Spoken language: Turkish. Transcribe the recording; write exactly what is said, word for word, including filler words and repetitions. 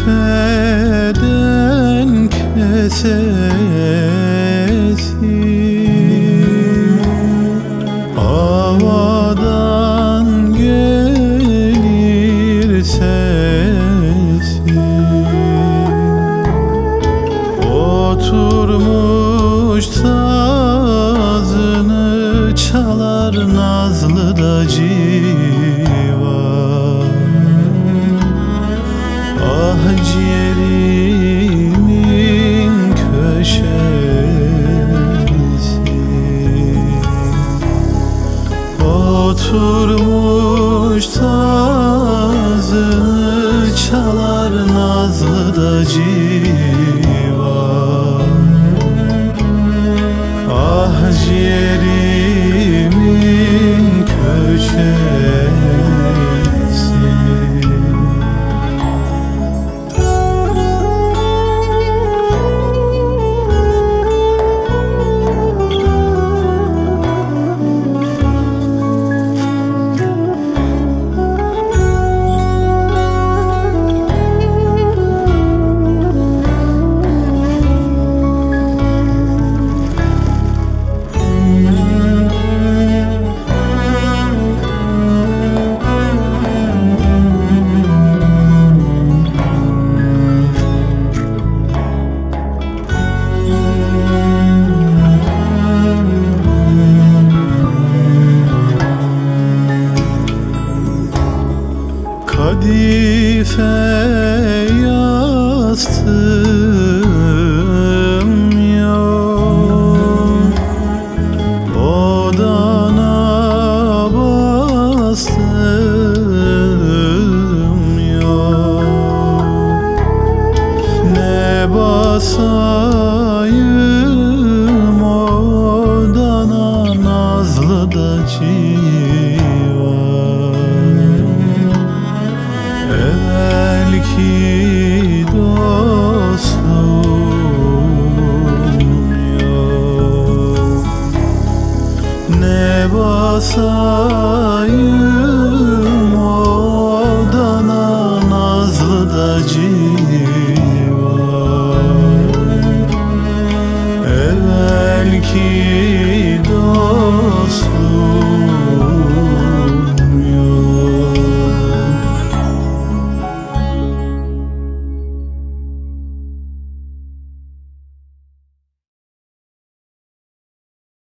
kadifeden kesesi, havadan gelir sesi. Oturmuş sazını çalar nazlı da civan. Ah ciğerimin köşesi, oturmuş sazını çalar nazlı da civan. Ah ciğerimin köşesi. Kadife yastım yok, odana bastım yok. Ne basayım odana nazlı da civan. Evvelki dostum yok, ne basayım